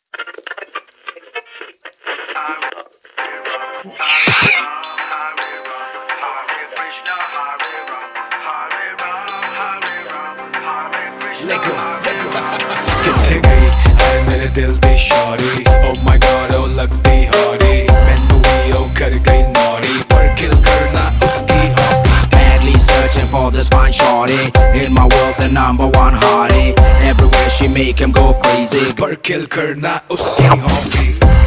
किथे गई है मेरे दिल दी Shauri Oh my god oh लगती हौरी मैनू भी ओ कर गई नौरी पर किल करना उसकी hobby Madly searching for this fine shorty In my world the number one hottie Everywhere she make him go crazy पर किल करना उसकी हॉबी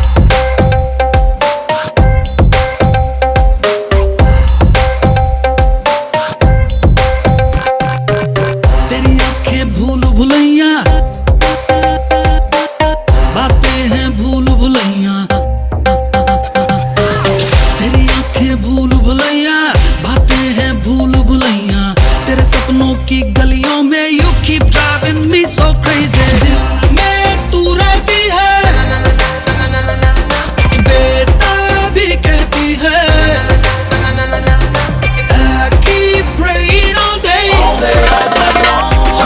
भूल भुलैया बातें हैं भूल भुलैया तेरी आंखें भूल भुलैया बातें हैं भूल भुलैया तेरे सपनों की गलियों में you keep driving me so crazy मैं तू रहती है बेटा भी कहती है I keep praying all day all night long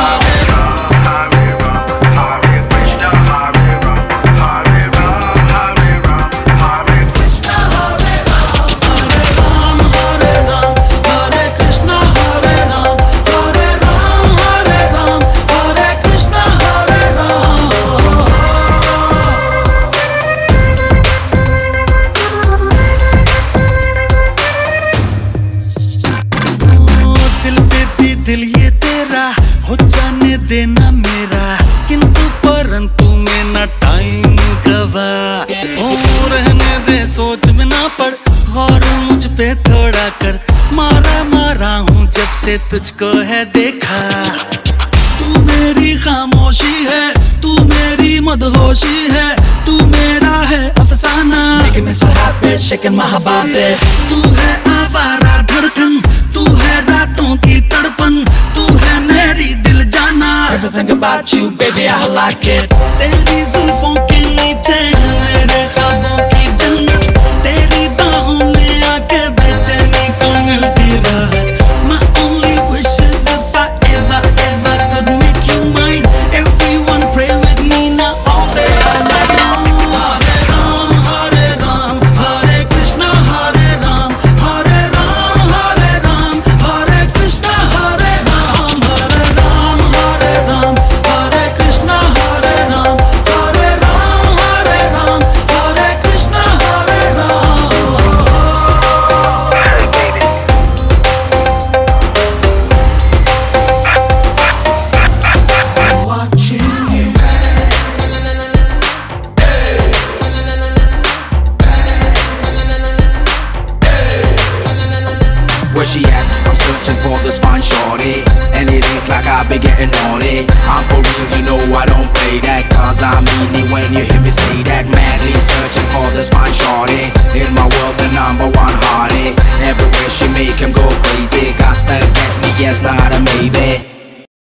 दिल ये तेरा हो जाने देना मेरा किंतु परंतु में ना टाइम गवा ओ रहने दे सोच में ना पड़ गौर मुझ पे थोड़ा कर मारा मारा हूँ जब से तुझको है देखा तू मेरी खामोशी है तू मेरी मदहोशी है तू मेरा है अफसाना Making me so happy shaking my body तू है आवारा धड़कन तू है रातों की तड़पन तू है मेरी दिल जाना Everything about you baby I like it तेरी जुल्फों के नीचे मेरे ख्वाबों की जन्नत तेरी बाहों में आके बेचैनी को मिलती राहत My only wish is if I ever could make you mine Everyone pray with me now all day all night long Hare Ram Hare Krishna Hare Ram Hare Ram Hare Ram Hare Krishna Hare Ram Hare Ram Hare Ram Hare Krishna Hare Ram Hare Ram Hare Ram Hare Krishna Hare Ram Watching you Where she at? I'm searching for this fine shorty And it ain't like I be getting naughty I'm for real, you know I don't play that Cause I mean it when you hear me say that Madly searching for this fine shorty In my